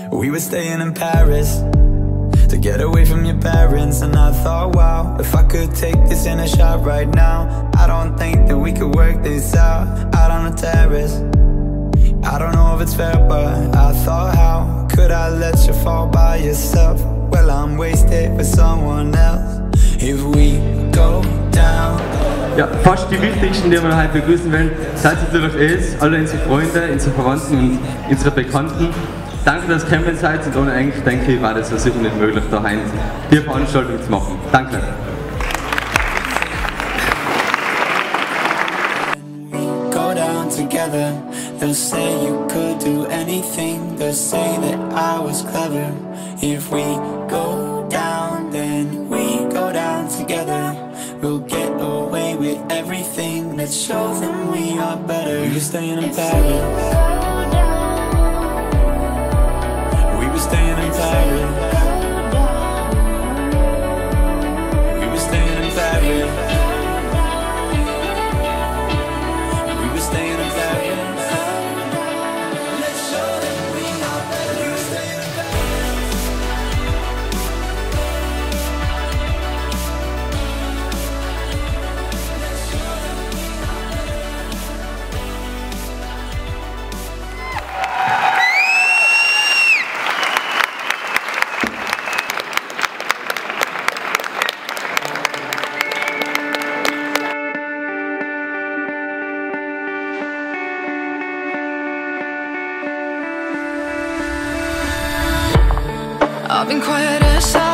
We were staying in Paris to get away from your parents. And I thought, wow, if I could take this in a shot right now, I don't think that we could work this out on the terrace. I don't know if it's fair, but I thought, how could I let you fall by yourself? Well, I'm wasted with someone else. If we go down. Ja, fast die wichtigsten, die wir heute begrüßen werden, seid natürlich alle unsere Freunde, unsere Verwandten und unsere Bekannten. Danke, dass ihr gekommen seid, und ohne euch, denke ich, war das sicher nicht möglich, daheim die Veranstaltung zu machen. Danke. Go down together. They'll say you could do anything. They'll say that I was clever. If we go down, then we go down together. We'll get away with everything. Let's show them we are better. We were staying in Paris. We were staying in Paris. We were staying in Paris. We were staying in Paris. Let's show them we are better. We were staying in Paris. Let's show them we are I've been quiet aside.